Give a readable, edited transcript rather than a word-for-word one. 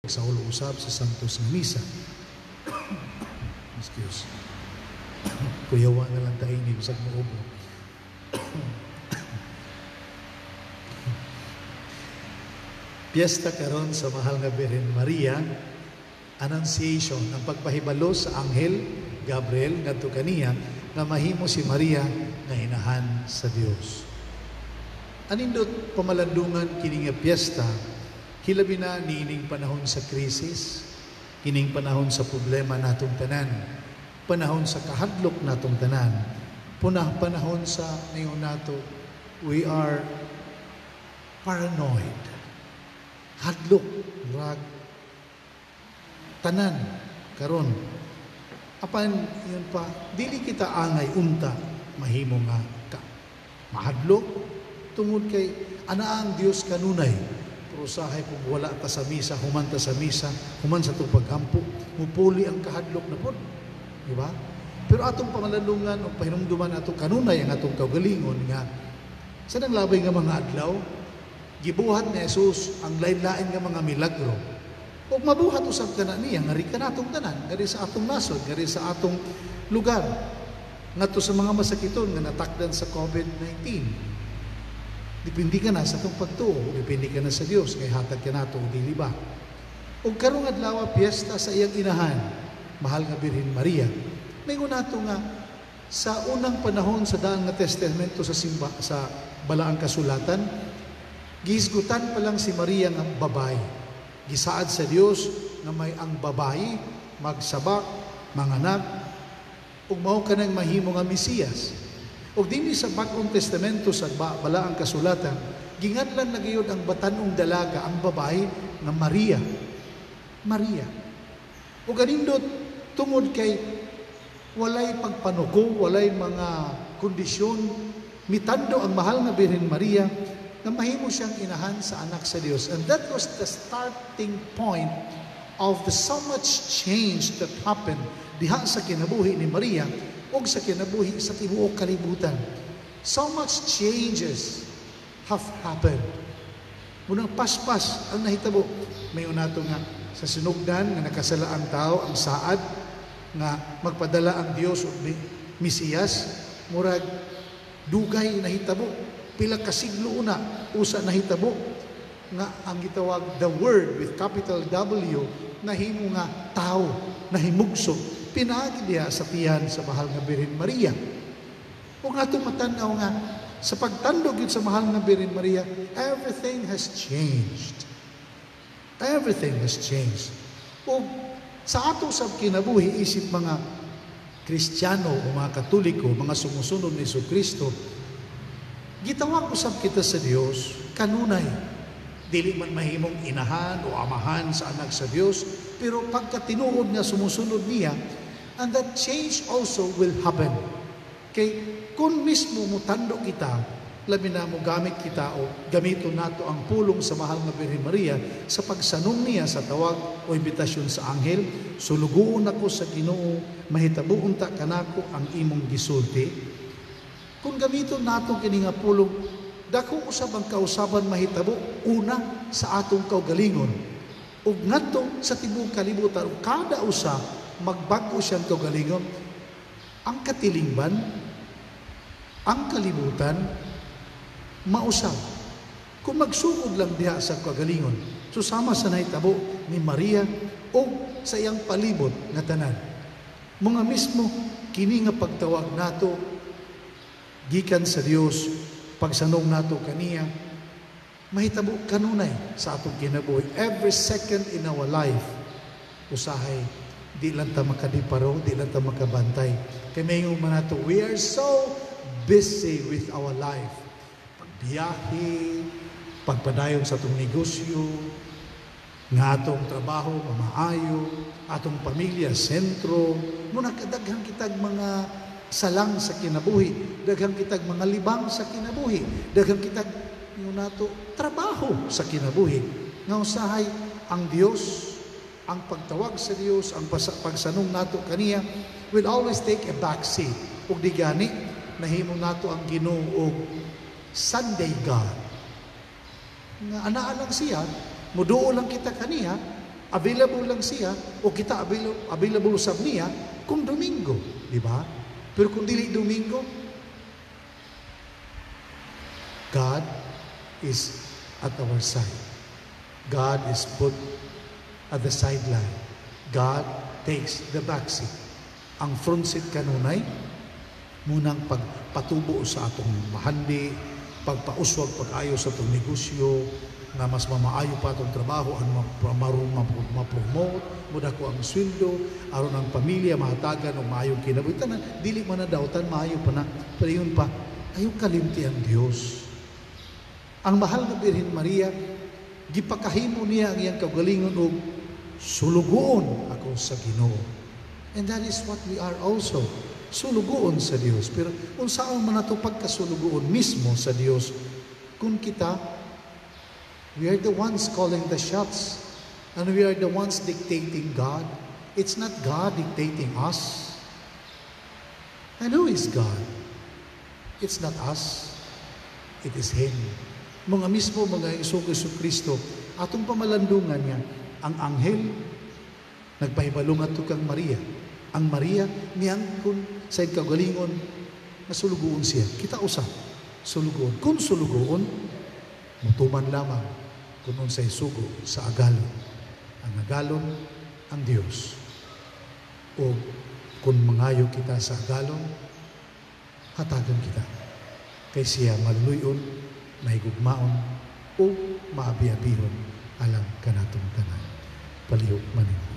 sa ulo usab sa Santos nga Misa. Excuse. Kuyawa na lang tayo ni usag mo ubo. Piyesta karon sa mahal nga Birhen Maria, Annunciation, ang pagpahibalo sa Anghel Gabriel ngadto kaniya nga mahimo si Maria nga inahan sa Dios. Anindot pamalandungan kini nga piyesta, hilabi na niining panahon sa krisis, kining panahon sa problema natong tanan, panahon sa kahadlok natong tanan, panahon sa ngayon nato we are paranoid. Hadlok, rag, tanan, karon. Apan yun pa, dili kita angay unta, mahimo nga ka. Mahadlok, tungod kay anaang Dios kanunay. Pero usahay kung wala ta sa misa, human ta sa misa, human sa itong paghampo, mupuli ang kahadlok na po. Diba? Pero atong pamalandungan o pahinumduman atong kanunay ang atong kaugalingon nga sa nanglabay nga mga adlaw, gibuhat ni Jesus ang lain-lain nga mga milagro. Ug mabuhat usab kana niya ngari kanatong tanan, ngari sa atong nasod, ngari sa atong lugar. Ngadto sa mga masakiton nga natakdan sa COVID-19. Depende ka na sa itong pagtuo, depende ka na sa Dios, kay hatag ka nato, dili ba? Ug karong adlaw piyesta sa iyang inahan, mahal nga Birhen Maria. Maygo nato nga sa unang panahon sa Daang nga Testamento sa Balaang Kasulatan, gihisgutan pa lang si Maria nga babae. Gisaad sa Dios nga may ang babae magsabak, manganak, ug mao kanang mahimo nga Mesiyas. Ug dinhi sa Bagong Testamento sa Balaang Kasulatan, gingadlan na gayud ang batanong dalaga, ang babae nga Maria. Maria. Ug ganindot tungod kay walay pagpanuko, walay mga kondisyon, mitando ang mahal nga Birhen Maria na mahimo siyang inahan sa anak sa Dios. And that was the starting point of the so much change that happened diha sa kinabuhi ni Maria ug sa kinabuhi sa tibuok kalibutan. So much changes have happened. Munang paspas ang nahitabo. Mayon nato nga sa sinugdan nga nakasala ang tao, ang saad nga magpadala ang Dios ug Mesiyas, murag dugay nahitabo. Pila ka siglo una usa nahitabo nga ang gitawag the Word with capital W nahimo nga tao, nahimugso, pinaagi diha sa tiyan sa mahal nga Birhen Maria. Ug atong matanaw nga sa pagtandog yun sa mahal nga Birhen Maria, everything has changed. Everything has changed. Ug sa ato sab kinabuhi isip mga Kristiyano o mga Katoliko, mga sumusunod ni Jesucristo, gitawag usab kita sa Dios kanunay. Dili man mahimong inahan o amahan sa anak sa Dios, pero pagka tinuod nga sumusunod niya, and that change also will happen. Kay kung mismo mutando kita, labi na mo gamit kita o gamiton nato ang pulong sa mahal nga Birhen Maria sa pagsanong niya sa tawag o imbitasyon sa anghel, sulugoon ako sa Ginoo, mahitabuon ta kanako ang imong gisulti. Kung gamiton nato kini nga pulong, dako usab ang kausaban mahitabo una sa atong kaugalingon. Ug ngadto sa tibuok kalibutan, kada usa magbago siyang kaugalingon. Ang katilingban, ang kalibutan, mausab. Kung magsugod lang diha sa kaugalingon, susama sa nahitabo ni Maria o sa iyang palibot nga tanan. Mga mismo kini nga pagtawag nato gikan sa Dios, pagsanong nato kaniya, mahitabo kanunay sa atong kinabuhi. Every second in our life, usahay, di lang ta makadiparo, di lang ta makabantay. Kaya mayroon man nato, we are so busy with our life. Pagbiyahe, pagpadayon sa atong negosyo, nga atong trabaho, mamaayo, atong pamilya, sentro, muna kadaghang kitag mga salang sa kinabuhi, daghang kitag mga libang sa kinabuhi, daghang kitag nato trabaho sa kinabuhi. Nga usahay ang Dios, ang pagtawag sa Dios, ang pagsanong nato kaniya will always take a back seat. Ug di gani nahimo nato ang Ginoo og Sunday God. Nga anaa lang siya, muduo lang kita kaniya, Available lang siya o kita available sa niya kung Domingo, di ba? Pero kung dili Domingo, God is at our side. God is put at the sideline. God takes the backseat. Ang front seat kanunay, munang pagpatubo sa atong mahandi, pagpauswag, pag-ayo sa atong negosyo, na mas mamaayo pa atong trabaho, ang ma-promote, muna ko ang sweldo, aron ang pamilya, mahatagan, o maayong kinabuhitan, dili man na dautan, maayo pa na. Pero yun pa, ayaw kalimti ang Diyos. Ang mahal na Birhen Maria, gipakahimo niya ang iyang kagalingon o sulugoon ako sa Ginoo. And that is what we are also. Sulugoon sa Dios. Pero kung saan man nato pagkasulugoon mismo sa Dios, kung kita, we are the ones calling the shots. And we are the ones dictating God. It's not God dictating us. And who is God? It's not us. It is Him. Mga mismo, mga Isong Kristo, atong pamalandungan niya, ang anghel, nagpahibalungan to kang Maria. Ang Maria, niyang kun sa kagalingon, nasulugoon siya. Kita usap, sulugoon. Kung sulugoon, mutuman lamang kung unsay sugo sa agalon. Ang agalon, ang Dios. O kung mangayo kita sa agalon, hatagan kita. Kay siya maluluyon, mahigugmaon, o maabi-abihon alang kanatong tanan. Palihog manin.